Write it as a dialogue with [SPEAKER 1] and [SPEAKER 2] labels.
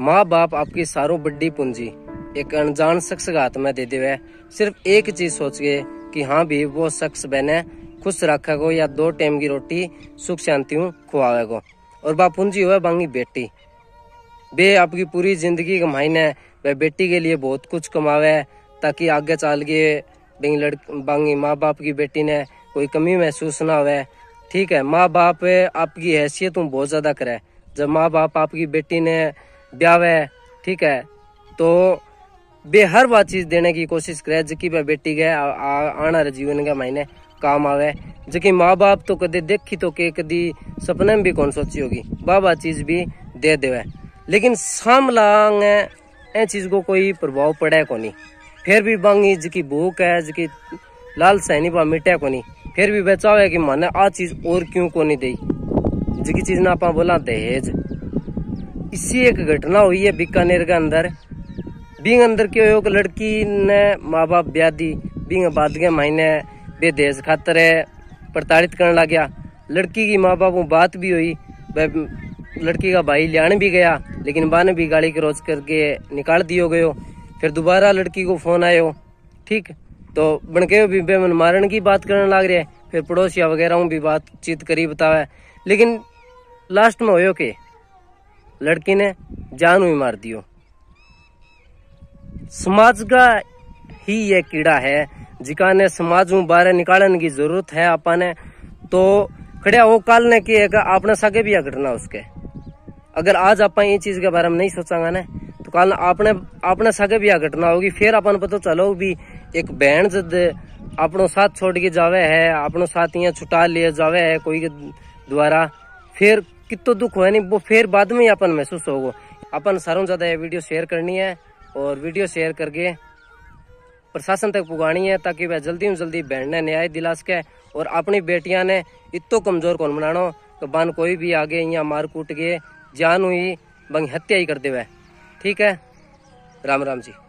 [SPEAKER 1] माँ बाप आपकी सारो बड़ी पूंजी एक अनजान शख्स के हाथ में दे देवे। सिर्फ एक चीज सोच के कि हाँ भी वो शख्स बने खुश रखेगो या 2 टाइम की रोटी सुख शांति खुआवेगो। और बा पूंजी हुआ बांगी बेटी। बे आपकी पूरी जिंदगी कमाई ने वह बेटी के लिए बहुत कुछ कमावे ताकि आगे चल के बांगी माँ बाप की बेटी ने कोई कमी महसूस ना हो। ठीक है, माँ बाप आपकी हैसियत बहुत ज्यादा करे। जब माँ बाप आपकी बेटी ने ब्यावे, ठीक है, तो बे हर बात चीज देने की कोशिश करे जबकि वह बेटी के आने वाले जीवन के महीने काम आवे। जबकि माँ बाप तो कदे देखी तो के कदी सपने में भी कौन सोची होगी बाबा चीज भी दे देवे, लेकिन सामला ए चीज को कोई प्रभाव पड़े को नहीं। फिर भी बांगी जकी भूख है जकी लाल सैनी बा मिटे को नहीं, फिर भी बचाव है कि माने आ चीज और क्यों को नहीं दी जकी चीज ना आपा बोला दहेज। इसी एक घटना हुई है बीकानेर के अंदर। बींग अंदर के एक लड़की ने माँ बाप ब्याह दी, बींग बाद के महीने बे दहेज खातर प्रताड़ित करने लग गया। लड़की की माँ बाप बात भी हुई, लड़की का भाई लियाने भी गया, लेकिन बा ने भी गाली क्रोच करके निकाल दियो गयो। फिर दोबारा लड़की को फोन आयो, ठीक, तो बनके भी बेमन मारन की बात करने लग रहे। फिर पड़ोसिया वगैरह भी बातचीत करी बतावे, लेकिन लास्ट में होयो के लड़की ने जान ही मार दियो। समाज का ही ये कीड़ा है जिका ने समाज में बाहर निकालने की जरूरत है। आपने तो खड़िया वो काल ने की आपने सागे भी घटना उसके। अगर आज आप ये चीज के बारे में नहीं सोचांगा ना तो काल आपने सागे भी घटना होगी। फिर अपन पता चलो भी एक बहन जद अपनो साथ छोड़ के जावे है, अपनो साथ यहाँ छुटा लिए जावे है कोई के द्वारा, फिर कितो दुख हुआ नहीं वो फिर बाद में ही अपन महसूस होगा। अपन सारों ज्यादा ये वीडियो शेयर करनी है और वीडियो शेयर करके प्रशासन तक पुगानी है ताकि वह जल्दी से जल्दी बहन ने न्याय दिला सके। और अपनी बेटियां ने इतो कमजोर कौन बनानो तो बन कोई भी आगे यहाँ मार कूट के जान हुई बंग हत्या ही कर दे। ठीक है, राम राम जी।